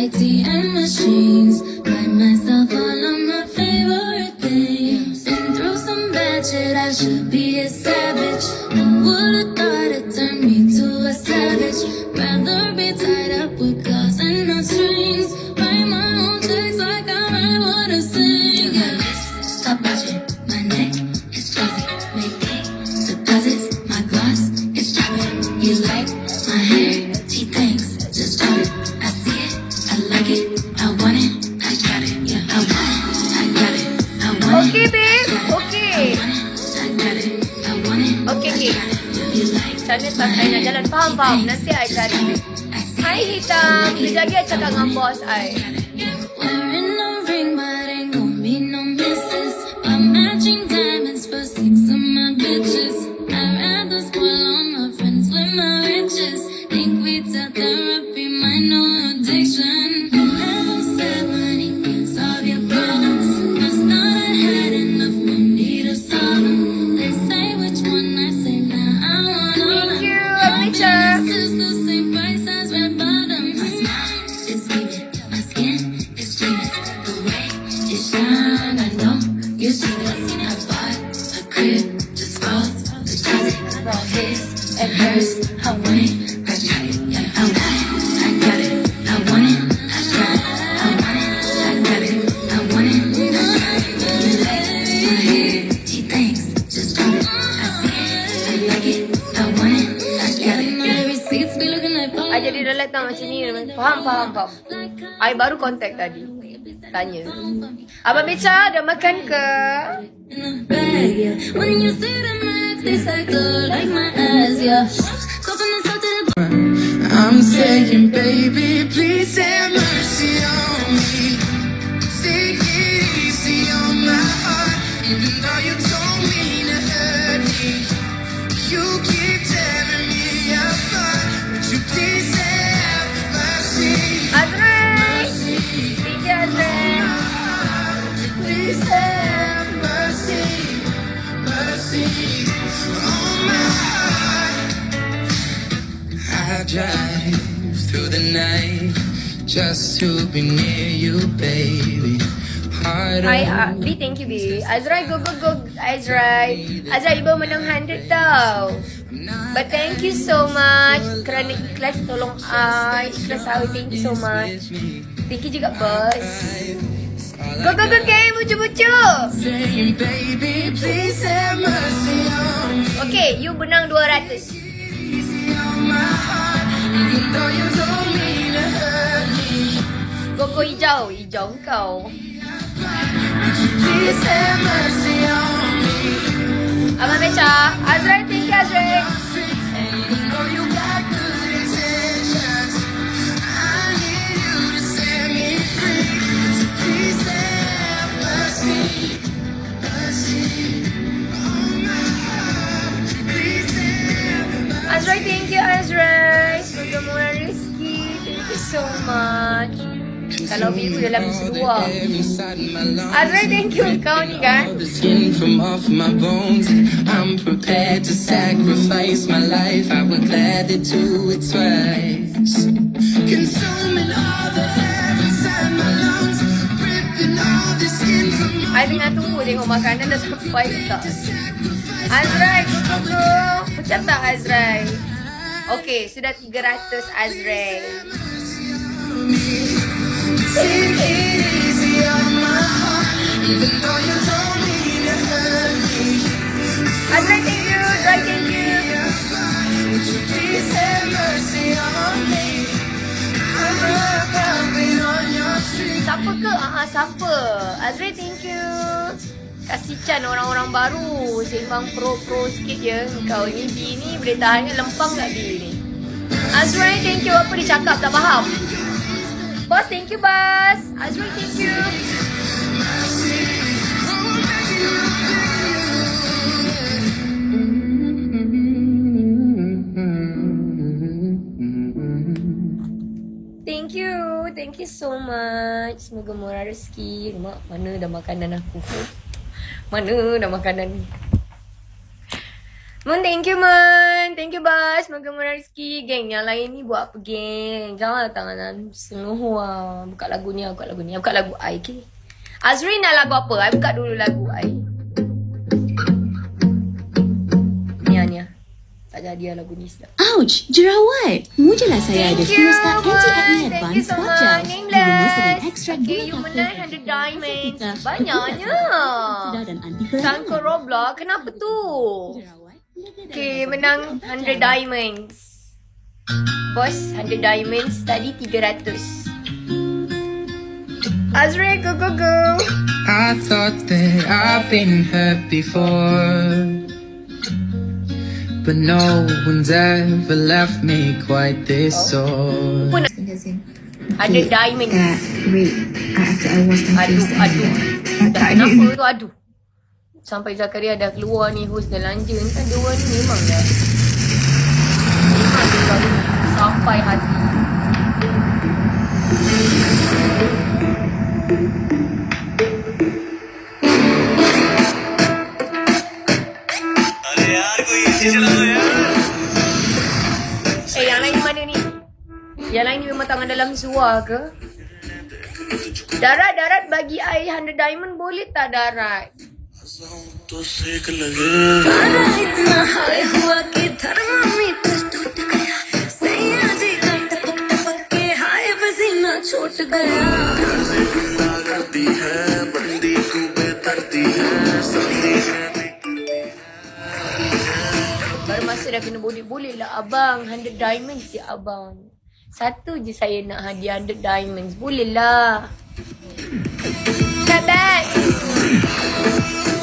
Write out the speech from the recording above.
ATM machines. Buy myself all of my favorite things. Been through some bad shit, I should be a savage. Who would've thought it turned me to a savage? Rather be tied up with calls and not strings. Write my own checks like I write what I sing. Stop watching, my neck is fuzzy. Make big deposits, my gloss is dropping. You like my hair? She thinks, just drop it. I see it, I like it, I want it, I got it. Yeah, I want it, I got it, I want it. Okay, babe. Okay. I got it, I want it. Okay, okay. Sana tak saya nak jalan faham. Nanti I cari. Hai Hitam. Kejap lagi I cakap dengan bos I. Wearing a ring, but ain't gon' be no misses. I'm matching diamonds for 6 of my bitches. I'd rather spoil all my friends with my riches. Think we tell therapy, might know addiction. Whoever said money can solve your problems must not have had enough money to solve them. They say which one I say now, I want all of Thank you, them. Alicia. This is the same price as red bottoms. My smile is beaming, my skin is gleaming. The way you shine, I know you see it. I bought a crib, just falls the closet. All his and hers, I want it, I got it. Yeah, I want it, I got it. I want it, I got it. I want it, I got it. I want it, I got it. You like my hair? She thinks, just drop it. I see it, I like it. I want it, I got it. My receipts be looking like I jadi relax tau macam ni. Faham. I baru contact tadi. Tanya. Abang Beca dah makan ke? in a bag, yeah. When you see them legs, they cycle like my ass, yeah. Go from the south to the I'm saying, baby, please have mercy on me. Take it easy on my heart, even though you told me to hurt me. You keep tearing me apart. Would you please have mercy? Azrai. DJ Azrai. Please have mercy, mercy on my heart. I drive through the night just to be near you, baby. Heart Hi, B, thank you, B. Azrai, go. Azrai, ibu menang 100 tau. But thank you so much kerana ikhlas tolong I. Ikhlas I, thank you so much. Thank you juga, bos. Go, game, bucu-bucu. saying, baby, please have mercy on me. Okay, you menang 200. Easy on my heart, even though you told me to hurt me. Koko hijau kau. Please have mercy on me. Abang Beca, Azrai, thank you, Azrai. Even though you got good intentions, I need you to set me free. So please have mercy, mercy on my heart. Please have mercy. Azrai, thank you, Azrai. Semoga murah rezeki. Thank you so much. Kalau view dalam seluar. Azrai, thank you. Kau ni kan? The skin from off my bones. I'm prepared to sacrifice my life. I would gladly do it twice. Consuming all the air inside my lungs, ripping all the skin from my I tengah tunggu tengok makanan dah sampai tak. Azrai, go. Macam tak Azrai? Okay, sudah 300 Azrai. Take it easy on my heart, even though you told me to hurt me. Azrai, thank you. Azrai, thank you. Would you please have mercy on me? I'm coming on your street. Siapa ke? Siapa? Azrai, thank you. Kasih Chan orang-orang baru. Seimbang pro sikit je. Kau ni B ni boleh tahannya lempang tak B ni? Azrai, thank you. Apa dia cakap tak faham? Bos, thank you, bos. Azrai, thank you. Thank you so much. Semoga murah rezeki. Mak, mana dah makanan aku? Mana dah makanan ni? Mun, thank you, Mun. Thank you, Bas. Semoga murah rezeki. Geng, yang lain ni buat apa, geng? Janganlah tangan semua. Buka lagu ni, buka lagu ni. Buka lagu I, okay? Azrin nak lagu apa? I buka dulu lagu I. Nia. Tak jadi lagu ni sedap. Ouch, jerawat. Mujalah saya ada Furuskat Anti-Acne Advanced so Spot Gel. much. Diremus dengan ekstrak Okay, gula you kapur menang dan 100 diamonds. sekitar Banyaknya. sedar dan anti keracunan. Sangka Roblox, kenapa tu? Jerawat, lega dan Okay, rasa menang Furuskat 100 Gel. diamonds. Bos, 100 diamonds. Tadi 300. Azri, go. I thought that I've been hurt before, but no one's ever left me quite this sore. Pun ada diamond. Wait, after I was confused. Aduh. Dah kenapa tu aduh. Sampai Zakaria dah keluar ni, host dah lanja ni kan, dia orang ni memang dah. Memang dia baru sampai hati. Yang lain mana ni? Yang lain ni memang tangan dalam suar ke? Darat bagi I 100 diamond boleh tak Darat? Baru masa dah kena bodek. Boleh lah abang, 100 diamonds je abang. Satu je saya nak hadiah 100 diamonds. Boleh lah. Not bad.